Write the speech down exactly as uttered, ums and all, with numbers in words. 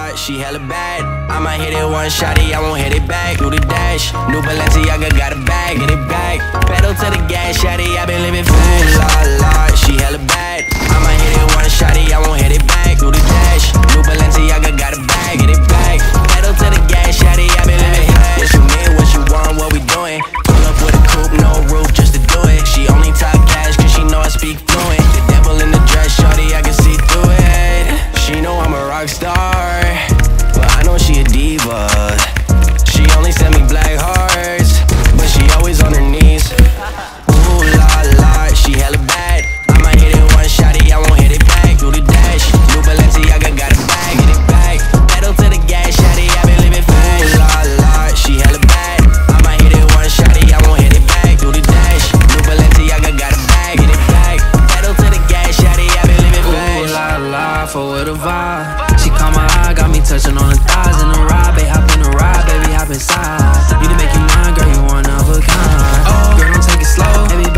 lot, she hella bad. I might hit it one shotty, I won't hit it back. Do the dash, new Balenciaga got a bag, get it back. Pedal to the gas, shotty, I been living fast. Lot, lot, she hella bad. I might hit it one shotty, I won't hit it back. Do the dash, new Balenciaga got a bag, get it back. Pedal to the gas, shotty, I been living fast. What you need, what you want, what we doing? Pull up with a coupe, no roof, just to do it. She only talk cash, cause she know I speak fluent. The devil in the dress, shorty, I can see through it. She know I'm a rock star, but I know she a diva. She only send me black hearts, but she always on her knees. Ooh la la, she hella bad. I might hit it one shotty, I won't hit it back. Do the dash, new Balenciaga got a bag, get it back. Pedal to the gas, shotty, I been living fast. Ooh la la, she hella bad. I might hit it one shotty, I won't hit it back. Do the dash, new Balenciaga got a bag, get it back. Pedal to the gas, shotty, I been living fast. Ooh la la, for with a vibe. She caught my eye, got me touching on the thighs in the ride, babe, hop in the ride, baby, hop inside. Need to make you mine, girl, you one of a kind. Oh, girl, don't take it slow, baby,